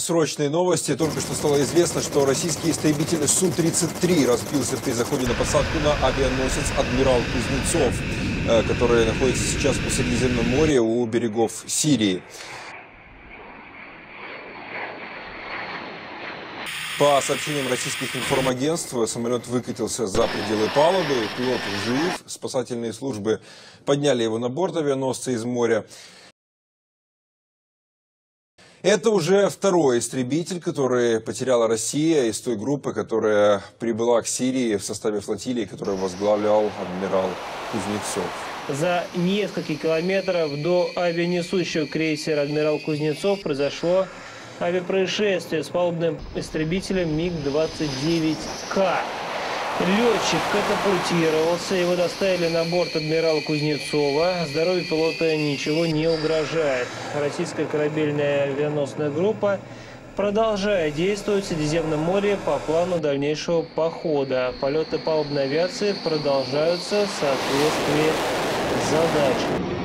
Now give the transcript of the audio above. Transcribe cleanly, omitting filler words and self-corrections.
Срочные новости. Только что стало известно, что российский истребитель Су-33 разбился при заходе на посадку на авианосец «Адмирал Кузнецов», который находится сейчас в Средиземном море у берегов Сирии. По сообщениям российских информагентств, самолет выкатился за пределы палубы, пилот жив, спасательные службы подняли его на борт авианосца из моря. Это уже второй истребитель, который потеряла Россия из той группы, которая прибыла к Сирии в составе флотилии, которую возглавлял адмирал Кузнецов. За несколько километров до авианесущего крейсера «Адмирал Кузнецов» произошло авиапроисшествие с палубным истребителем МиГ-29К. Летчик катапультировался, его доставили на борт адмирала Кузнецова. Здоровью пилота ничего не угрожает. Российская корабельная авианосная группа продолжает действовать в Средиземном море по плану дальнейшего похода. Полеты палубной авиации продолжаются в соответствии с задачей.